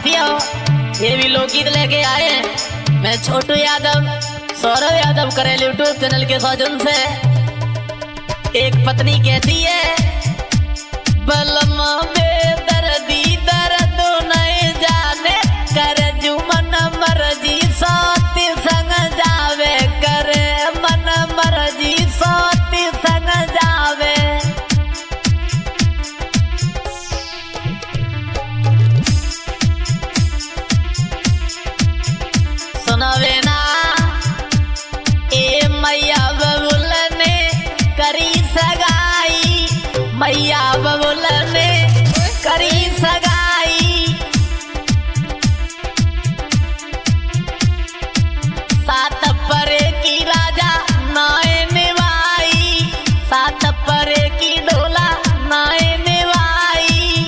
साथियों, ये भी लोकगीत लेके आए हैं। मैं छोटू यादव, सौरभ यादव करेल यूट्यूब चैनल के सौजन से। एक पत्नी कहती है, बलमा बेदर्दी दर्द नहीं जाने, कर जू मन मर्जी साथी संग जावे, करे मन मर्जी साथी संग जावे। सुनावे ना ए मैया बबुल ने करी सगाई, मैया बबुल ने करी सगाई। सात परे की राजा नाय निभाई, सात परे की ढोला नाय निभाई।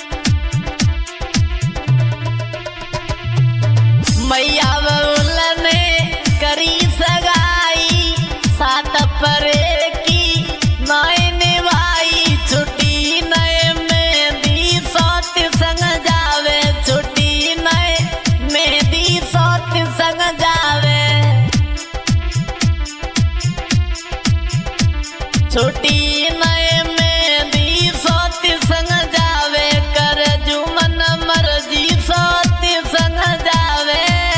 मैया बबुल ने करी सगाई, सात परे की नाय निभाई। छुट्टी नए मेहंदी साथ संग जावे, छुट्टी नए मेहंदी साथ संग जावे। छुट्टी नए मेहंदी साथ संग जावे, कर जू मन मर्जी साथ संग जावे।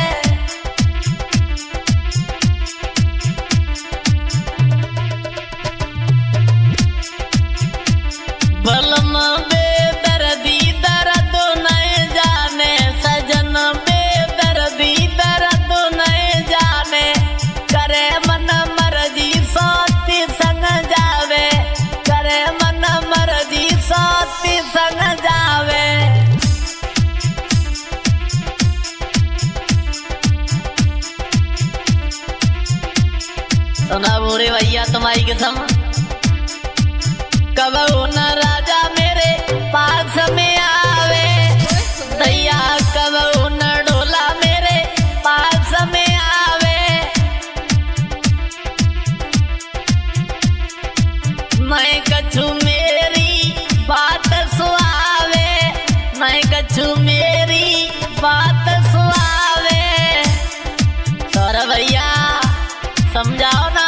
बलमा बेदर्दी दर्द नहीं जाने, सजन बेदर्दी दर्द नहीं जाने, करे मन मर्जी साथी संग जावे, करे मन मर्जी साथी संग जावे। सुना बुरे भैया तुम्हारी कसम, कब न राजा मेरे पास में आवे, दैया कब न ढोला मेरे पास में आवे। मैं कछु मेरी बात सुहावे, मैं कछु मेरी बात सुहावे। सौरभ भैया समझाओ ना,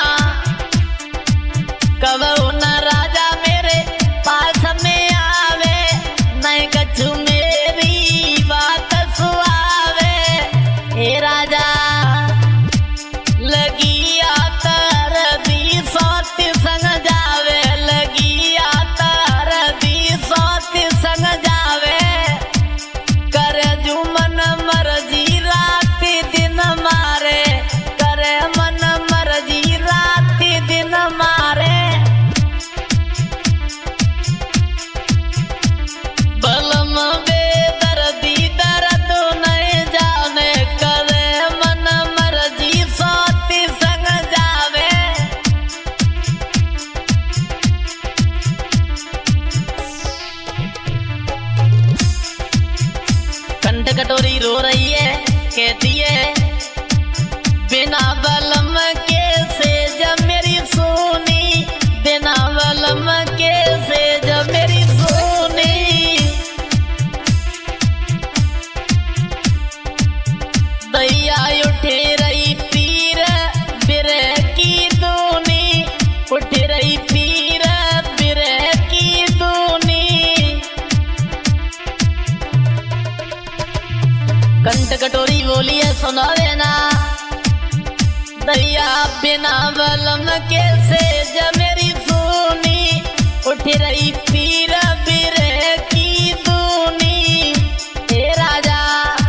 कब न राजा मेरे पास में आवे, नहीं कछु मेरी बात सुहावे। हे राजा लगी आतर दी साथ संग जावे, लगी आतर दी साथ संग जावे। कर जू मन मर्जी रात दिन मारे, करे मन मर्जी रात दिन मारे। बलमा बेदर्दी दर्द नहीं जाने, करे मन मर्जी साथी संग जावे। कंठ कटोरी रो रही है, कहती है, बिना बलम के सेज मेरी सोनी, बिना बलम के सेज मेरी सोनी। दैया उठे रही पीर बिरे की दूनी, उठ रही पीर बिरे की दूनी। कंठ कटोरी बोली है, सुना देना, दैया बिना बलम के सेज मेरी सोनी, उठ रही पीर बिरे की दूनी। हे राजा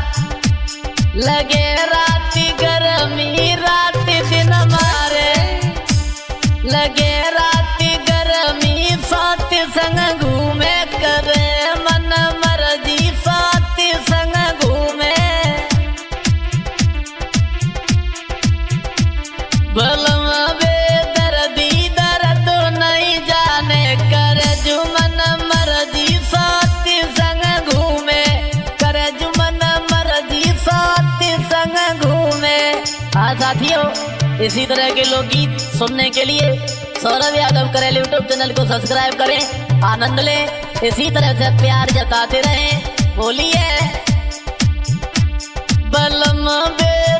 लगे रात गर्मी रात दिन मारे, लगे रात गर्मी साथ संग घूमे, करे मन मर्जी साथ संग घूमे। बलमा बेदर्दी दर्द नहीं जाने, करे जू मन मर्जी साथ संग घूमे, करे जू मन मर्जी साथ संग घूमे। हाँ साथियों, इसी तरह के लोकगीत सुनने के लिए सौरभ यादव करेल यूट्यूब चैनल को सब्सक्राइब करें, आनंद लें, इसी तरह से प्यार जताते रहें। बोलिए बलम बे